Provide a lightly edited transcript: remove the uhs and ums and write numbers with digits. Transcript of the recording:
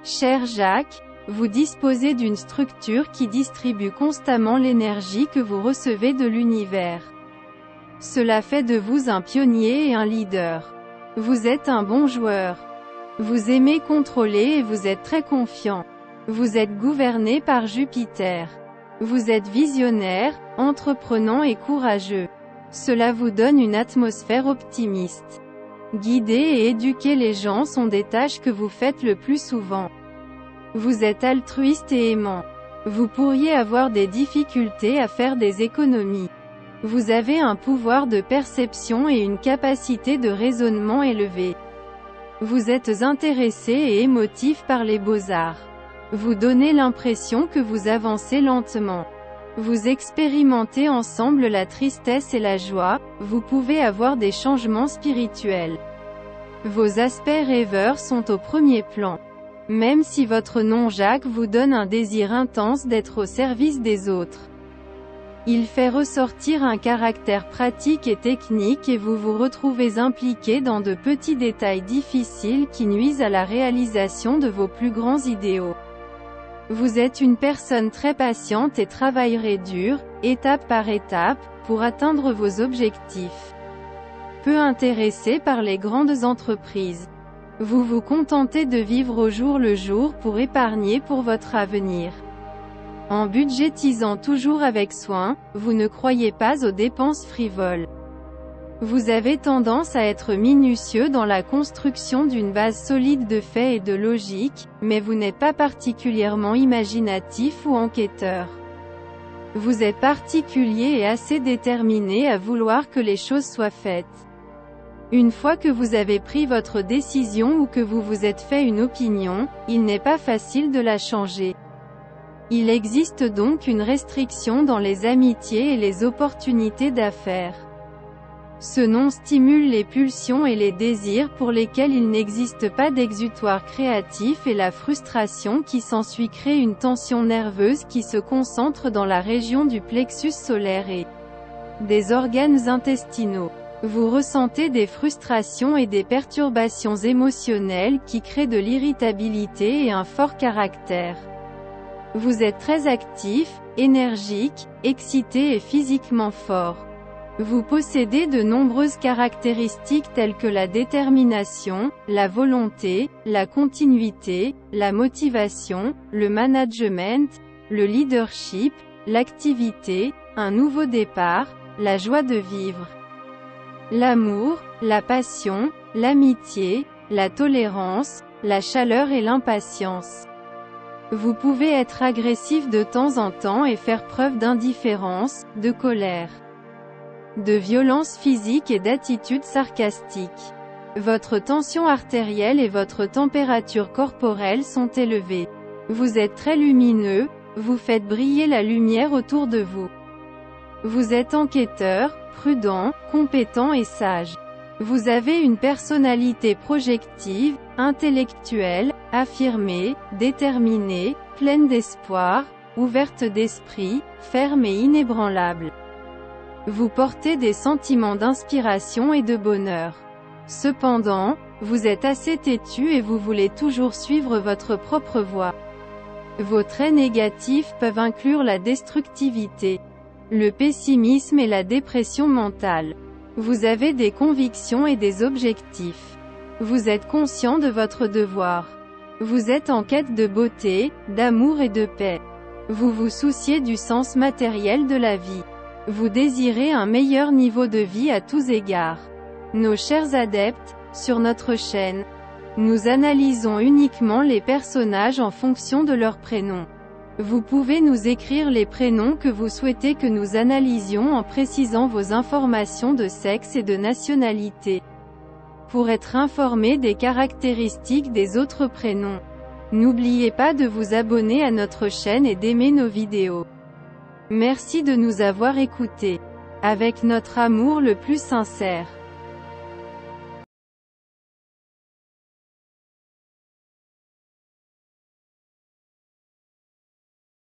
Cher Jacques, vous disposez d'une structure qui distribue constamment l'énergie que vous recevez de l'univers. Cela fait de vous un pionnier et un leader. Vous êtes un bon joueur. Vous aimez contrôler et vous êtes très confiant. Vous êtes gouverné par Jupiter. Vous êtes visionnaire, entreprenant et courageux. Cela vous donne une atmosphère optimiste. Guider et éduquer les gens sont des tâches que vous faites le plus souvent. Vous êtes altruiste et aimant. Vous pourriez avoir des difficultés à faire des économies. Vous avez un pouvoir de perception et une capacité de raisonnement élevée. Vous êtes intéressé et émotif par les beaux-arts. Vous donnez l'impression que vous avancez lentement. Vous expérimentez ensemble la tristesse et la joie, vous pouvez avoir des changements spirituels. Vos aspects rêveurs sont au premier plan. Même si votre nom Jacques vous donne un désir intense d'être au service des autres. Il fait ressortir un caractère pratique et technique et vous vous retrouvez impliqué dans de petits détails difficiles qui nuisent à la réalisation de vos plus grands idéaux. Vous êtes une personne très patiente et travaillerez dur, étape par étape, pour atteindre vos objectifs. Peu intéressé par les grandes entreprises. Vous vous contentez de vivre au jour le jour pour épargner pour votre avenir. En budgétisant toujours avec soin, vous ne croyez pas aux dépenses frivoles. Vous avez tendance à être minutieux dans la construction d'une base solide de faits et de logique, mais vous n'êtes pas particulièrement imaginatif ou enquêteur. Vous êtes particulier et assez déterminé à vouloir que les choses soient faites. Une fois que vous avez pris votre décision ou que vous vous êtes fait une opinion, il n'est pas facile de la changer. Il existe donc une restriction dans les amitiés et les opportunités d'affaires. Ce nom stimule les pulsions et les désirs pour lesquels il n'existe pas d'exutoire créatif et la frustration qui s'ensuit crée une tension nerveuse qui se concentre dans la région du plexus solaire et des organes intestinaux. Vous ressentez des frustrations et des perturbations émotionnelles qui créent de l'irritabilité et un fort caractère. Vous êtes très actif, énergique, excité et physiquement fort. Vous possédez de nombreuses caractéristiques telles que la détermination, la volonté, la continuité, la motivation, le management, le leadership, l'activité, un nouveau départ, la joie de vivre. L'amour, la passion, l'amitié, la tolérance, la chaleur et l'impatience. Vous pouvez être agressif de temps en temps et faire preuve d'indifférence, de colère, de violence physique et d'attitude sarcastique. Votre tension artérielle et votre température corporelle sont élevées. Vous êtes très lumineux, vous faites briller la lumière autour de vous. Vous êtes enquêteur, prudent, compétent et sage. Vous avez une personnalité projective, intellectuelle, affirmée, déterminée, pleine d'espoir, ouverte d'esprit, ferme et inébranlable. Vous portez des sentiments d'inspiration et de bonheur. Cependant, vous êtes assez têtu et vous voulez toujours suivre votre propre voie. Vos traits négatifs peuvent inclure la destructivité, le pessimisme et la dépression mentale. Vous avez des convictions et des objectifs. Vous êtes conscient de votre devoir. Vous êtes en quête de beauté, d'amour et de paix. Vous vous souciez du sens matériel de la vie. Vous désirez un meilleur niveau de vie à tous égards. Nos chers adeptes, sur notre chaîne, nous analysons uniquement les personnages en fonction de leur prénom. Vous pouvez nous écrire les prénoms que vous souhaitez que nous analysions en précisant vos informations de sexe et de nationalité. Pour être informé des caractéristiques des autres prénoms, n'oubliez pas de vous abonner à notre chaîne et d'aimer nos vidéos. Merci de nous avoir écoutés. Avec notre amour le plus sincère.